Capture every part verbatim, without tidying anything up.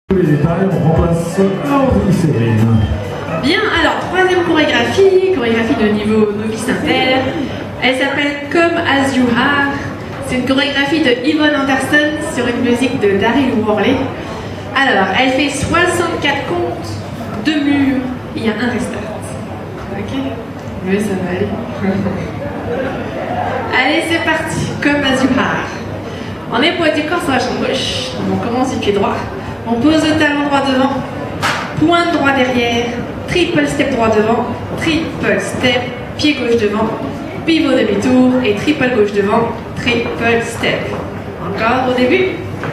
Les détails, on remplace Aurélie Séverine. Bien, alors troisième chorégraphie, chorégraphie de niveau novice inter. Elle s'appelle Come As You Are. C'est une chorégraphie de Yvonne Anderson sur une musique de Daryl Worley. Alors, elle fait soixante-quatre comptes, deux murs, il y a un restart. Ok? Mais ça va aller. Allez, c'est parti. Come As You Are. On est poids du corps sur la jambe gauche. On commence du pied droit. On pose le talon droit devant, pointe droit derrière, triple step droit devant, triple step, pied gauche devant, pivot demi-tour et triple gauche devant, triple step. Encore au début.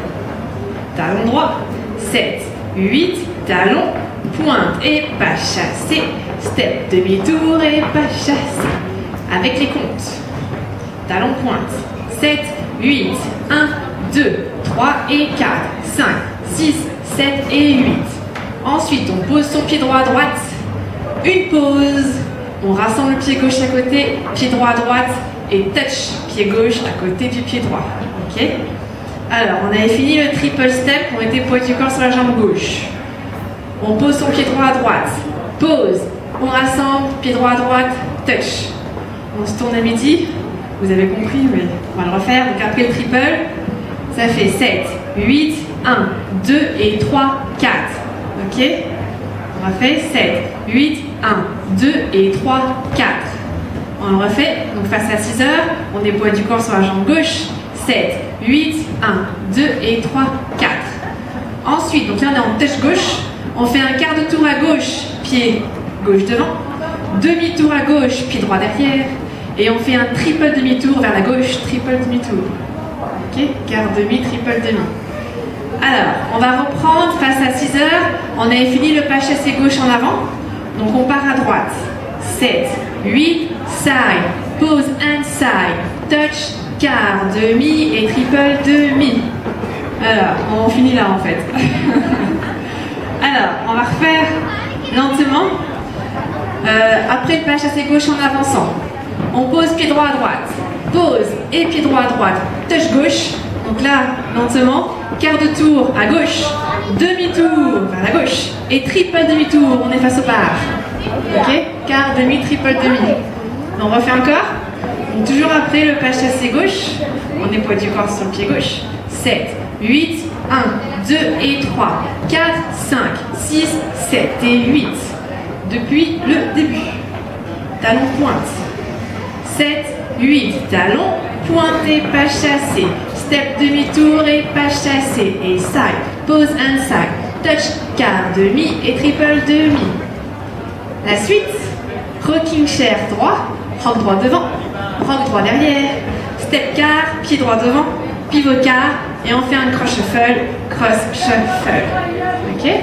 Talon droit, sept, huit, talon, pointe et pas chassé, step demi-tour et pas chassé. Avec les comptes. Talon pointe, sept, huit, un, deux, trois et quatre, cinq, six, sept et huit. Ensuite, on pose son pied droit à droite. Une pause. On rassemble le pied gauche à côté, pied droit à droite et touch pied gauche à côté du pied droit. Ok? Alors, on avait fini le triple step. On était poids du corps sur la jambe gauche. On pose son pied droit à droite. Pause. On rassemble, pied droit à droite, touch. On se tourne à midi. Vous avez compris, mais on va le refaire. Donc après le triple, ça fait sept, huit, un, deux et trois, quatre. Ok? On refait sept, huit, un, deux et trois, quatre. On le refait. Donc face à six heures, on est poids du corps sur la jambe gauche. sept, huit, un, deux et trois, quatre. Ensuite, donc là on est en touch gauche. On fait un quart de tour à gauche, pied gauche devant. Demi-tour à gauche, pied droit derrière. Et on fait un triple demi-tour vers la gauche, triple demi-tour. Ok? Quart demi, triple demi. Alors, on va reprendre face à six heures. On avait fini le pas chassé gauche en avant. Donc on part à droite. sept, huit, side, pause and side, touch, quart, demi et triple demi. Alors, on finit là en fait. Alors, on va refaire lentement. Euh, après le pas chassé gauche en avançant. On pose pied droit à droite. Pause et pied droit à droite. Touch gauche. Donc là, lentement. Quart de tour à gauche. Demi-tour vers la gauche. Et triple demi-tour. On est face au bar. Ok? Quart, demi, triple demi. On refait encore. Donc toujours après le pas chassé gauche. On est poids du corps sur le pied gauche. sept, huit, un, deux et trois, quatre, cinq, six, sept et huit. Depuis le début. Talon pointe. sept, huit, talon, pointe et pas chassé. Step demi-tour et pas chassé. Et side, pause and side. Touch, quart, demi et triple demi. La suite, rocking chair droit, rock droit devant, rock droit derrière. Step quart, pied droit devant, pivot quart. Et on fait un cross shuffle, cross shuffle. Ok?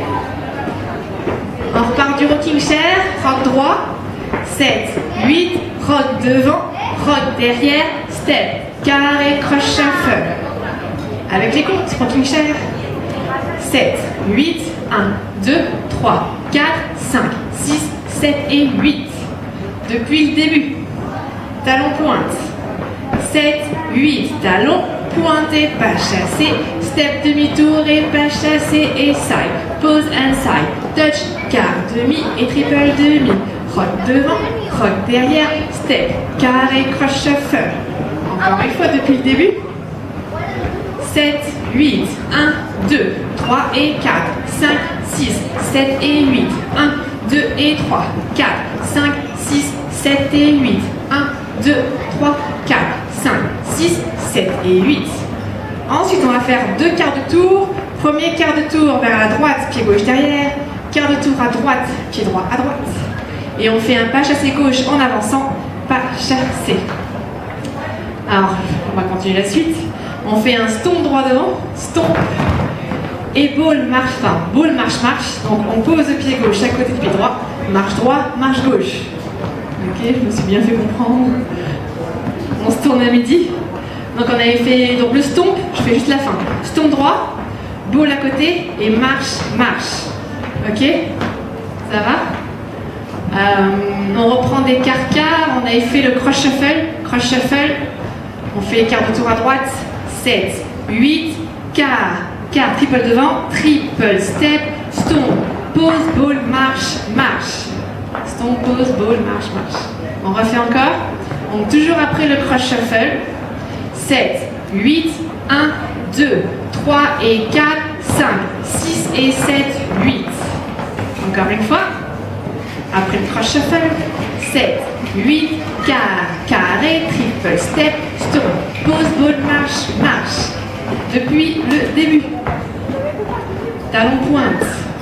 On repart du rocking chair, rock droit. sept, huit, rock devant, rock derrière, step, carré, cross shuffle. Avec les comptes, rocking chair. sept, huit, un, deux, trois, quatre, cinq, six, sept et huit. Depuis le début. Talon pointe. sept, huit, talon, pointe et pas chassé, step demi-tour et pas chassé et side, pause and side, touch, quart, demi et triple demi. Rock devant, rock derrière, step, carré, cross shuffle. Encore une fois depuis le début. sept, huit, un, deux, trois et quatre, cinq, six, sept et huit. un, deux et trois, quatre, cinq, six, sept et huit. un, deux, trois, quatre, cinq, six, sept et huit. Ensuite, on va faire deux quarts de tour. Premier quart de tour vers la droite, pied gauche derrière. Quart de tour à droite, pied droit à droite. Et on fait un pas chassé gauche en avançant, pas chassé. Alors, on va continuer la suite. On fait un stomp droit devant, stomp, et ball marche, enfin, ball marche marche. Donc on pose le pied gauche à côté du pied droit, marche droit, marche gauche. Ok, je me suis bien fait comprendre. On se tourne à midi. Donc on avait fait donc le stomp, je fais juste la fin. Stomp droit, ball à côté et marche, marche. Ok, ça va? Euh, on reprend des quarts quarts, on avait fait le cross shuffle, cross shuffle, on fait quart de tour à droite, sept, huit, quart, quart, triple devant, triple step, stomp, pause, ball, marche, marche. Stomp, pause, ball, marche, marche. On refait encore. Donc toujours après le cross shuffle. sept, huit, un, deux, trois et quatre, cinq, six et sept, huit. Encore une fois. Après le cross shuffle. sept, huit, quart, carré, triple step, stomp, pause, ball, marche, marche. Depuis le début. Talon pointe.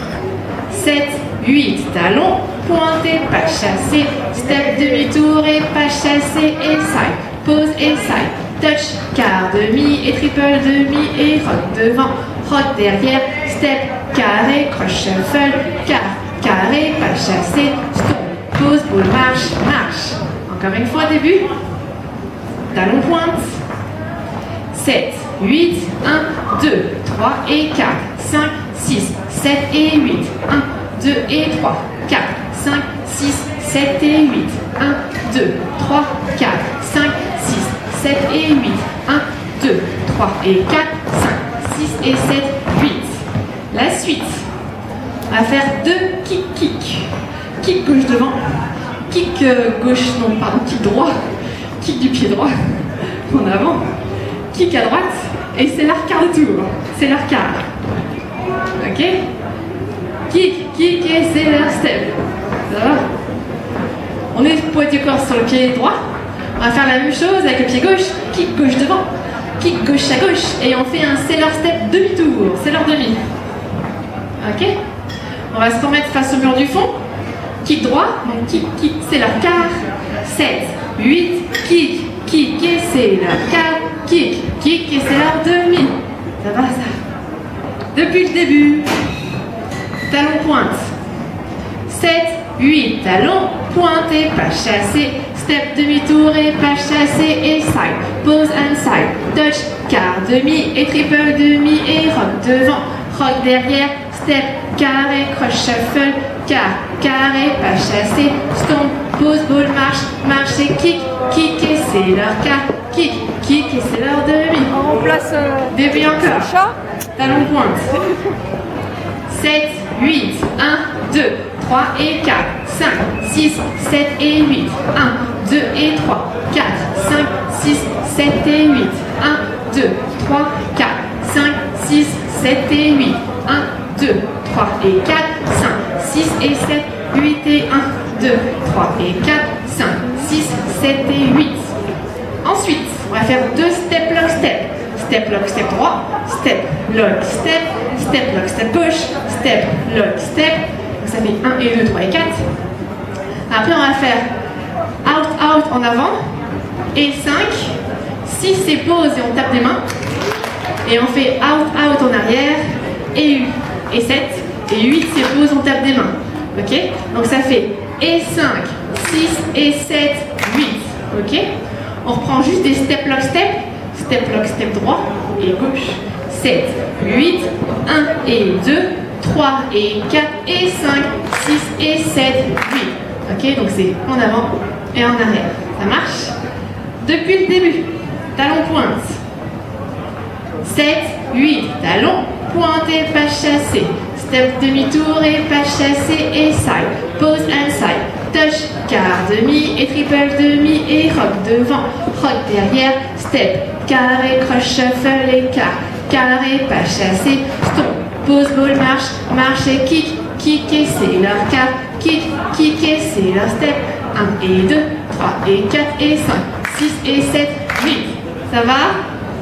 sept, huit, talon pointé, pas chassé, step demi-tour et pas chassé et side, pause et side, touch, quart, demi et triple demi et rock devant, rock derrière, step, carré, cross shuffle, quart, carré, pas chassé, stomp, pause, ball, marche, marche. Encore une fois, début. Talon pointe. sept, huit, un, deux, trois et quatre, cinq, six, sept et huit, un, deux et trois, quatre, cinq, six, sept et huit, un, deux, trois, quatre, cinq, six, sept et huit, un, deux, trois et quatre, cinq, six et sept, huit. La suite, on va faire deux kick kick. Kick gauche devant, kick euh, gauche, non pardon, kick droit, kick du pied droit, en avant, kick à droite, et c'est leur quart de tour, c'est leur quart. Ok? Kick, kick et c'est leur step. Ça va? On est poids du corps sur le pied droit. On va faire la même chose avec le pied gauche. Kick gauche devant, kick gauche à gauche. Et on fait un sailor step demi-tour. Sailor demi. Ok? On va se remettre face au mur du fond. Kick droit. Donc kick, kick, c'est leur quart. sept, huit, kick, kick et c'est leur quart. Kick, kick et c'est leur demi. Ça va ça? Depuis le début. Talon pointe. sept, huit, talon pointé, pas chassé, step demi-tour et pas chassé et side, pause and side, touch, quart, demi et triple demi et rock devant, rock derrière, step, carré, cross shuffle, quart, carré, pas chassé, stomp, pause, ball, marche, marche et kick, kick et c'est leur quart, kick, kick et c'est leur demi. On remplace euh, début encore. Sacha. Talon pointe. sept, huit, un, deux, trois et quatre, cinq, six, sept et huit, un, deux et trois, quatre, cinq, six, sept et huit, un, deux, trois, quatre, cinq, six, sept et huit, un, deux, trois et quatre, cinq, six et sept, huit et un, deux, trois et quatre, cinq, six, sept et huit. Ensuite, on va faire deux step lock step. Step lock step droit, step lock step, step lock step gauche, step lock step. Donc ça fait un et deux, trois et quatre. Après on va faire out out en avant et cinq. six c'est pause et on tape des mains. Et on fait out out en arrière et et sept. Et huit c'est pause, on tape des mains. Ok? Donc ça fait et cinq, six et sept, huit. Ok? On reprend juste des step lock step. Step lock, step droit et gauche. sept, huit, un et deux, trois et quatre et cinq, six et sept, huit. Ok, donc c'est en avant et en arrière. Ça marche? Depuis le début, talon pointe. sept, huit, talon pointé, pas chassé. Step demi-tour et pas chassé et side. Pause and side. Touch, quart, demi et triple demi et rock devant. Rock derrière. Step, carré, cross shuffle et quart. Carré, pas chassé. Stomp, pause, ball, marche, marche et kick. Kick et c'est leur quart. Kick, kick et c'est leur step. un et deux, trois et quatre et cinq, six et sept, huit. Ça va?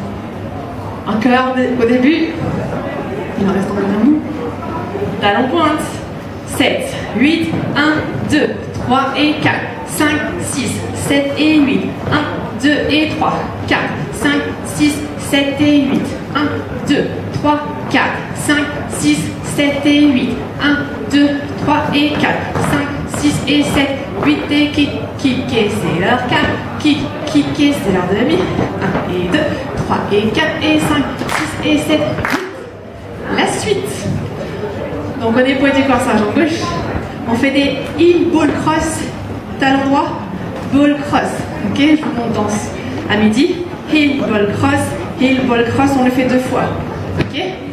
Encore au début. Il en reste encore un bout. Talon pointe. sept, huit, un, deux, trois et quatre, cinq, six, sept et huit, un, deux et trois, quatre, cinq, six, sept et huit, un, deux, trois, quatre, cinq, six, sept et huit, un, deux, trois et quatre, cinq, six et sept, huit et kick, kick et c'est leur quart, kick, kick et c'est leur demi, un et deux, trois et quatre et cinq, six et sept, huit. La suite. Donc on est pointé corps à jambe gauche. On fait des heel ball cross, talon droit, ball cross. Ok, je vous montre danse à midi. Heel ball cross, heel ball cross, on le fait deux fois. Ok.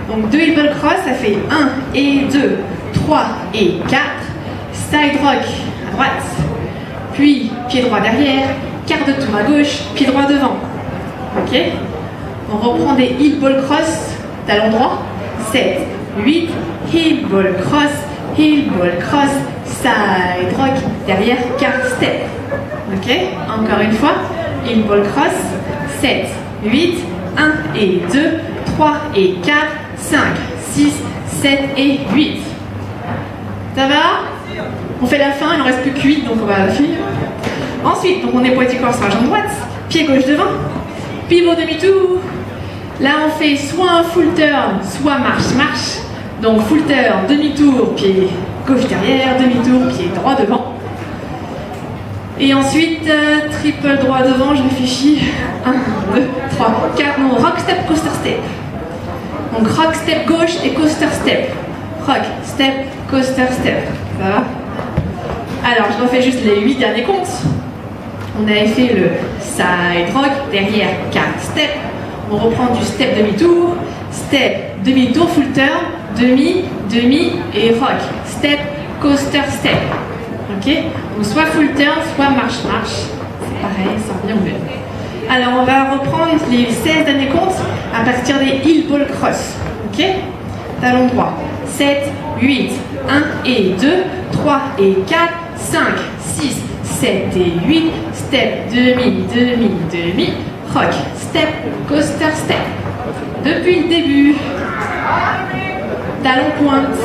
Donc deux elbow cross, ça fait un et deux, trois et quatre. Side rock à droite. Puis pied droit derrière, quart de tour à gauche, pied droit devant. Ok? On reprend des heel ball cross, talon droit. sept, huit, heel ball cross, heel ball cross, side rock, derrière quart step. Ok? Encore une fois, heel ball cross, sept, huit, un et deux, trois et quatre, cinq, six, sept et huit. Ça va? On fait la fin, il ne reste plus que huit, donc on va la finir. Ensuite, donc on est poids du corps sur la jambe droite, pied gauche devant, pivot demi-tour. Là, on fait soit un full turn, soit marche-marche. Donc full turn, demi-tour, pied gauche derrière, demi-tour, pied droit devant. Et ensuite, euh, triple droit devant, je réfléchis. un, deux, trois, quatre, non, rock step, coaster step. Donc rock step gauche et coaster step. Rock, step, coaster step. Ça va? Alors, je refais juste les huit derniers comptes. On avait fait le side rock, derrière quatre step. On reprend du step demi-tour, step, demi-tour, full turn, demi, demi et rock. Step, coaster step. Ok? Donc soit full turn, soit marche-marche. C'est pareil, ça revient au même. Alors, on va reprendre les seize derniers comptes à partir des heel ball cross. Ok? Talon droit. sept, huit, un et deux, trois et quatre, cinq, six, sept et huit, step, demi, demi, demi, rock, step, coaster, step. Depuis le début, talon pointe,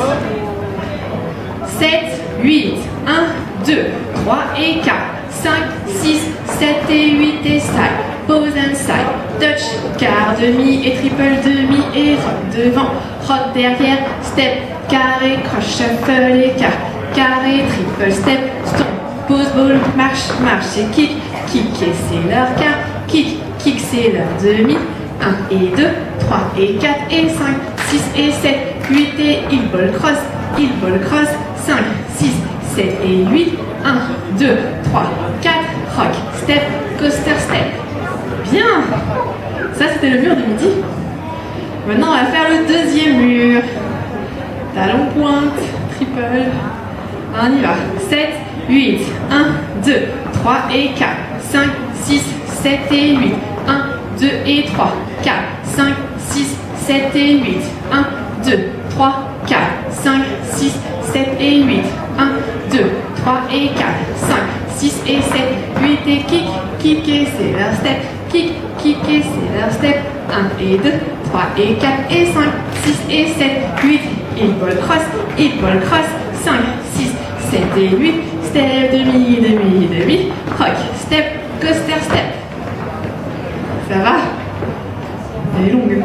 sept, huit, un, deux, trois et quatre, cinq, six, sept et huit et side, pose and side, touch, quart, demi et triple demi et rock devant, rock derrière, step, carré, cross, shuffle et quart, carré, triple step, stomp, pose, ball, marche, marche et kick, kick et c'est leur quart, kick, kick c'est leur demi, un et deux, trois et quatre et cinq, six et sept, huit et heel ball cross, heel ball cross, cinq, six, sept et huit, un, deux, trois, quatre, rock, step, coaster, step. Bien! Ça c'était le mur de midi. Maintenant on va faire le deuxième mur. Talon pointe, triple. On y va. sept, huit, un, deux, trois et quatre, cinq, six, sept et huit, un, deux et trois, quatre, cinq, six, sept et huit, un, deux, trois, quatre, cinq, six, sept et huit, un, deux, trois et quatre, cinq, six et sept, huit et kick, kick et c'est leur step, kick, kick et c'est leur step, un et deux, trois et quatre et cinq, six et sept, huit, heel ball cross, heel ball cross, cinq, six, sept et huit, step, demi, demi, demi, rock, step, coaster, step. Ça va? Elle est longue.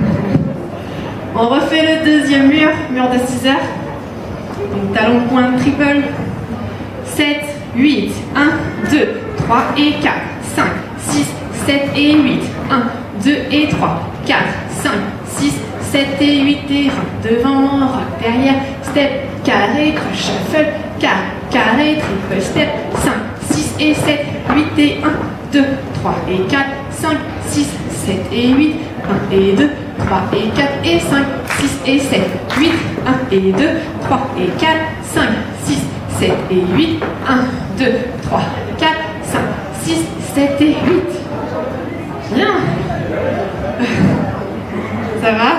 On refait le deuxième mur, mur de six heures. Donc talon pointe triple. sept, huit, un, deux, trois et quatre, cinq, six, sept et huit, un, deux et trois, quatre, cinq, six, sept et huit et rock devant, rock derrière, step, carré, cross, shuffle, quart, carré, triple step, cinq, six et sept, huit et un, deux, trois et quatre, cinq, six, sept et huit, un et deux, trois et quatre et cinq, six et sept, huit, un et deux, trois et quatre, cinq, six, sept et huit, un, deux, trois, quatre, cinq, six, sept et huit. Bien. Ça va?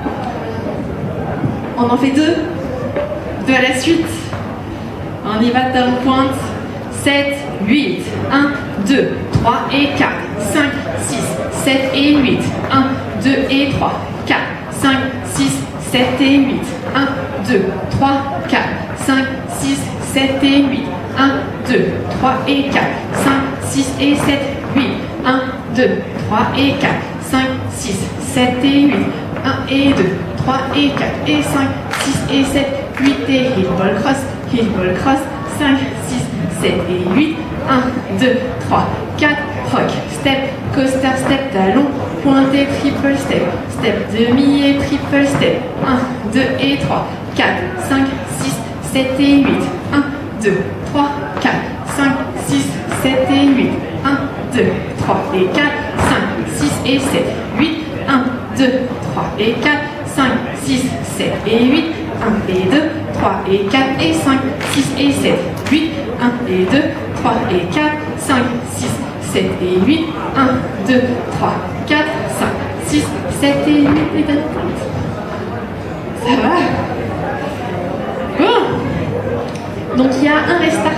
On en fait deux. Deux à la suite. On y va, talon pointe. sept, huit, un, deux, trois et quatre, cinq, six, sept et huit, un, deux et trois, quatre, cinq, six, sept et huit, un, deux, trois, quatre, cinq, six, sept et huit, un, deux, trois et quatre, cinq, six et sept, huit, un, deux, trois et quatre, cinq, six, sept et huit, un et deux, trois et quatre et cinq, six et sept, huit et heel ball cross, heel ball cross, cinq, six, sept et huit, un, deux, trois, quatre, rock, step, coaster, step, talon, pointé, triple step, step, demi et triple step, un, deux et trois, quatre, cinq, six, sept et huit, un, deux, trois, quatre, cinq, six, sept et huit, un, deux, trois et quatre, cinq, six et sept, huit, un, deux, trois et quatre, cinq, six, sept et huit. un et deux, trois et quatre et cinq, six et sept, huit. un et deux, trois et quatre, cinq, six, sept et huit. un, deux, trois, quatre, cinq, six, sept et huit. Et quatre. Ça va? Bon. Donc il y a un restart.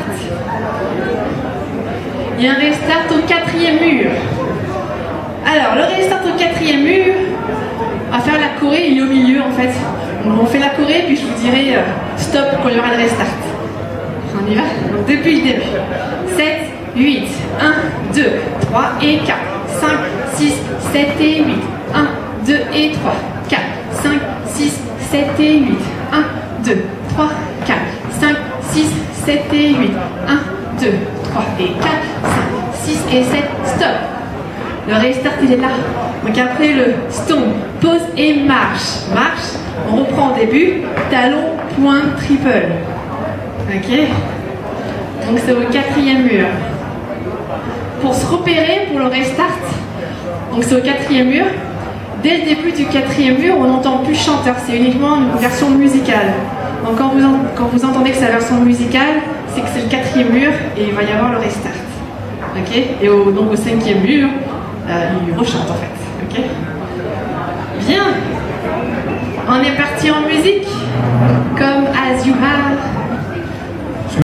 Il y a un restart au quatrième mur. Alors, le restart au quatrième mur, on va faire la choré, il est au milieu en fait. On fait la choré, puis je vous dirai euh, stop quand il y aura le restart. On y va? Donc, depuis le début. sept, huit, un, deux, trois et quatre, cinq, six, sept et huit. un, deux et trois, quatre, cinq, six, sept et huit. un, deux, trois, quatre, cinq, six, sept et huit. un, deux, trois et quatre, cinq, six et sept. Stop. Le restart, il est là. Donc après le stomp, pause et marche. Marche, on reprend au début, talon, point, triple. Ok? Donc c'est au quatrième mur. Pour se repérer pour le restart, donc c'est au quatrième mur. Dès le début du quatrième mur, on n'entend plus chanteur, c'est uniquement une version musicale. Donc quand vous, en, quand vous entendez que c'est la version musicale, c'est que c'est le quatrième mur et il va y avoir le restart. Ok? Et au, donc au cinquième mur, euh, il rechante en fait. Ok? Bien. On est parti en musique, comme As You Are.